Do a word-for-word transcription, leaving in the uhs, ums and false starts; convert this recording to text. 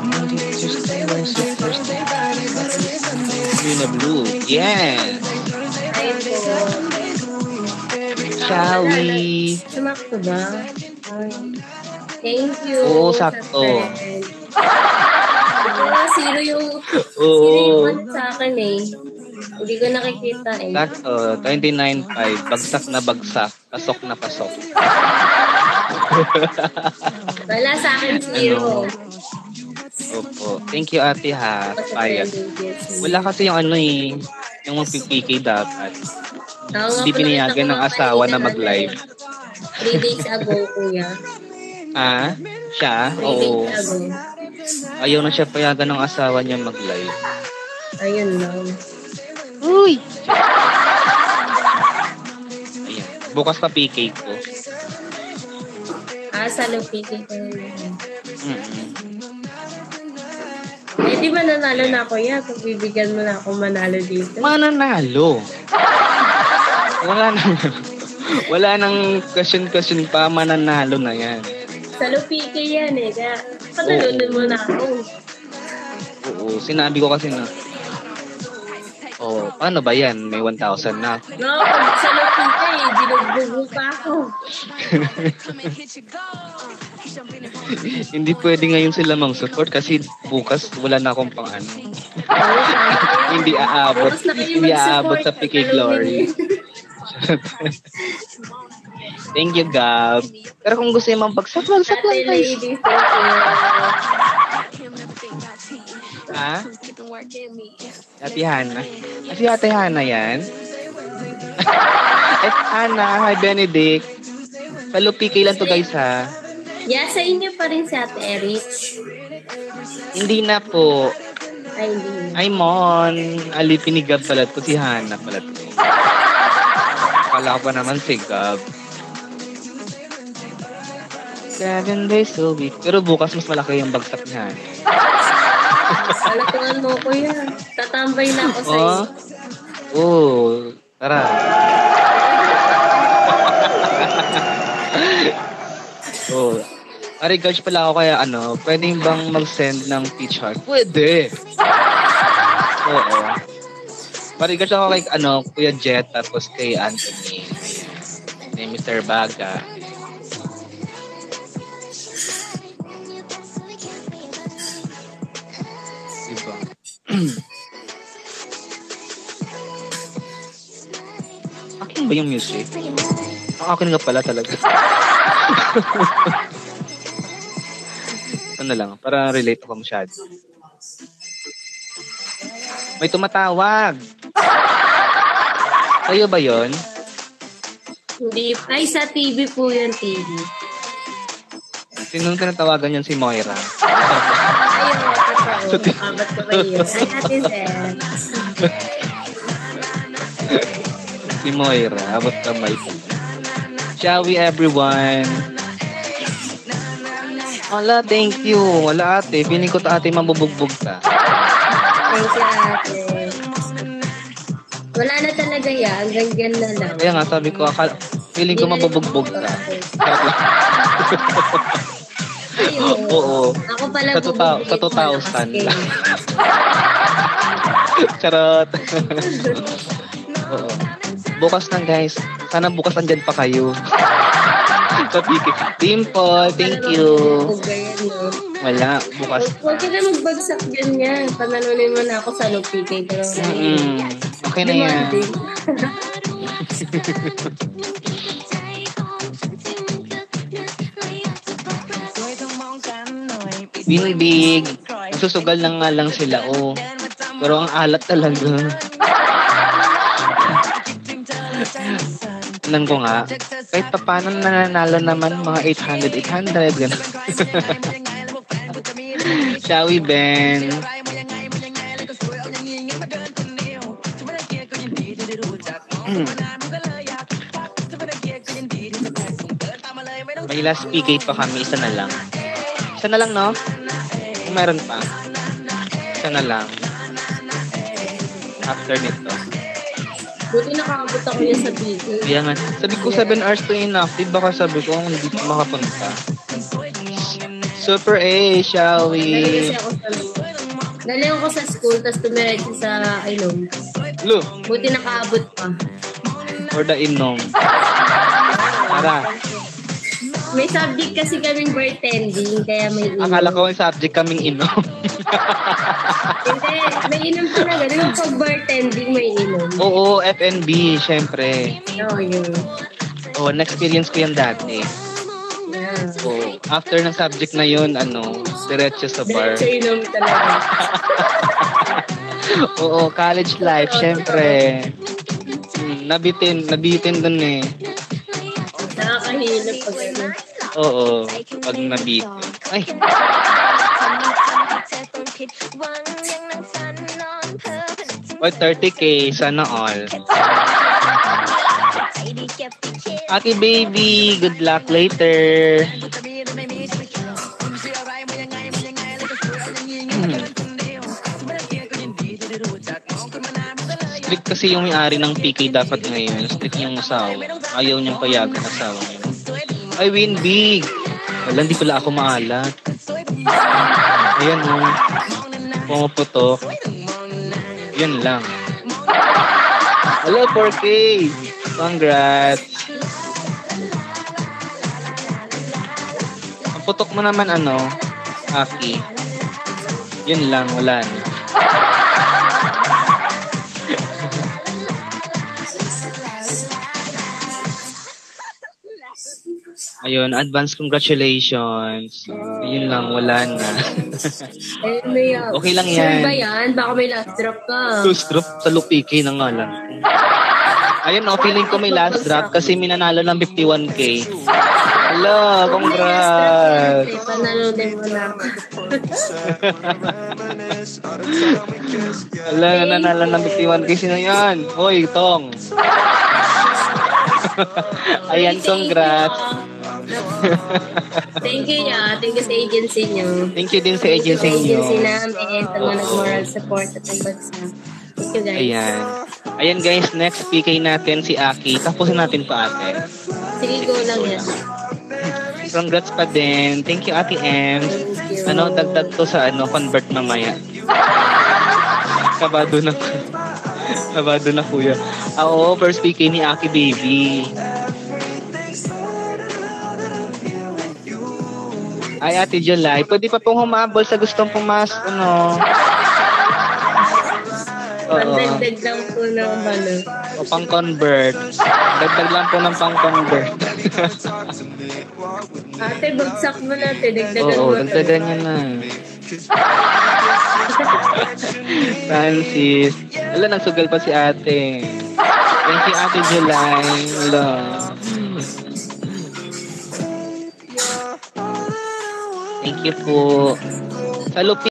Luna Blue. Yes. Ayun po. Shall we? Sumakto ba? Ay. Thank you. Oo, sakto. Ito, zero yung, Oo. zero yung ano sa akin eh. Hindi ko nakikita eh. Sakto. twenty-nine point five. Bagsak na bagsak. Pasok na pasok. Wala sa akin zero. Opo. Thank you, ate, ha. Payag. Wala kasi yung ano eh. Yung mag-P K dapat. Hindi pinayagan ng asawa na mag-live. Three days ago, kuya. Ah? Siya? Three Oo. days ago. Ayaw na siya payagan ng asawa niya mag-live. Ayun lang. Uy! Ayan. Bukas pa P K ko. Ah, sa lupiti ko. Mm-mm. Eh, di ba nanalo na ako yan? Kung bibigyan mo na ako manalo dito. Mananalo. Wala nang wala nang question-question pa, mananalo na yan. Sa lupiti yan eh. Kaya patalunan mo na ako. Oo, sinabi ko kasi na, oh, paano ba yan? May one thousand na. No, pag sa lupiti eh, binugbugo pa ako. Hindi pwede ngayon sila mang support kasi bukas wala na akong pang ano. Hindi aabot. Bukas na kayo Hindi aabot mag-support. sa P K Glory. Thank you, Gab. Pero kung gusto yung magbagsak, bagsak lang, Ate guys. ladies, thank you. Ha? Ate Hana. Ate Ate Hana yan? Eh, Hana, hi Benedict. Palo P K lang to, guys, ha? Yeah, sa inyo pa rin si Ate Erich. Hindi na po. Ay, hindi. Ay, Mon. Alipin ni Gab pala to. Si Hana pala to. Akala ko pa naman si Gab. Seven days a week. Pero bukas mas malaki yung bagsak ni Hana. Alatungan mo ko yan. Tatambay na ako sa'yo. Oh? Oh, tara. Oh. Ari, guys, pala ako kaya ano, pwede bang mag-send ng peach heart? Pwede. Oo. Pari guys ako kay ano, Kuya Jet, tapos kay Anthony. Ayan. Kay mister Baga. Diba? Akin ba yung music? Ang akin nga pala talaga. Ano lang, para relate ako masyado. May tumatawag. Kayo ba yon? Hindi. Ay, sa T V po yun, T V. Sinong tinatawagan yun? Si Moira. Ayun, totoo. Abat ko kayo. Ay, Ate Zen. Si Moira. Abot kamay. Shall we, everyone? Wala, thank you. Wala, ate. Piling ko ta ate mabubugbog ka. Thank you, Ate. Wala na talaga yan. Ganyan na lang. Kaya nga, sabi ko, akala, piling ko mabubugbog ka. Ayun. Oo. Ako pala Sa two thou- sa two thousand. Charot. Oo. Bukas lang, guys. Sana bukas andyan pa kayo. Sa P K. Dimple, thank you. Wala, bukas. Huwag ka na magbagsak ganyan. Panalunin mo na ako sa lupikay. Mm, okay na yan. Binibig. Susugal na nga lang sila, oh. Pero ang alat talaga. Tignan ko nga. Kahit pa paano nananalo naman mga eight hundred, eight hundred. Gano'n. Shall we, Ben? Hmm. May last P K pa kami. Isa na lang. Isa na lang, no? Kung meron pa. Isa na lang. After nito. Buti nakakabot ako yan sa P K. Kaya nga. Sabi ko seven hours to inactive. Baka sabi ko, hindi ko makapunta. Super A, shall we? Galing kasi ako sa Galing ako sa school, tapos tumiretso sa ilong. Lu, Buti nakaabot pa. or the inom. Tara. May subject kasi kaming bartending, kaya may inom. Akala ko yung subject kaming inom. Hindi, may inom talaga. Di ba pag bartending, may inom? Oo, F and B, syempre. Oo, yun. Oo, na-experience ko yan dati. Yeah. Oo, after ng subject na yun, ano, diretso sa bar. Diretso inom talaga. Oo, college life, syempre. Hmm, nabitin, nabitin dun eh. Nakakahilap pag ano. Oo, pag nabitin. Ay, Oy, thirty K, sana all. Aki baby, good luck later. Hmm. Strict kasi yung may-ari ng P K dapat ngayon. Strict yung asawa. Ayaw niyang payagan asawa niya. Ay, win big. Wala, hindi pala ako maalat. Ayan o. Oh. Pumuputok. Yan lang. Hello, four K. Congrats. Ang putok mo naman ano, Aki. Yun lang, wala na. Ayun, advance congratulations. Yun lang, wala na. Eh, may, uh, Okay lang sure yan. ba yan? Baka may last drop ka. Last drop sa Lupiki na nga lang. Ayun, no, feeling ko may last drop kasi minanalo ng fifty-one K. Hello, congrats. Eh, panalo din mo na ako. Hello, nananalo ng fifty-one K. Sino yan? Hoy, Tong. Ayan, congrats. Thank you niya. Thank you sa agency niyo. Thank you din sa Thank you agency sa niyo. agency namin sa mga nag-moral support at nagbagsak. Thank you guys. Ayan. Ayan guys, next P K natin si Aki. Tapusin natin pa ate. Sige, go lang yan. Congrats pa din. Thank you, Ate Ems. Thank you. Ano, dagdag to sa ano, convert mamaya. Kabado na. Kabado na kuya. Ah, oo, first P K ni Aki baby. Ay, Ate July, pwede pa pong humabol sa gustong pumas, ano. Oo. Pagdagdag lang po ng ano. O pang-convert. Dagdag lang po ng pang-convert. Ate, bagsak mo natin. Dagdagan Oo, mo. dagdagan niya na. Francis. Wala, nagsugal pa si ate. Thank you, Ate July. Wala. Thank you po. Sa Lupi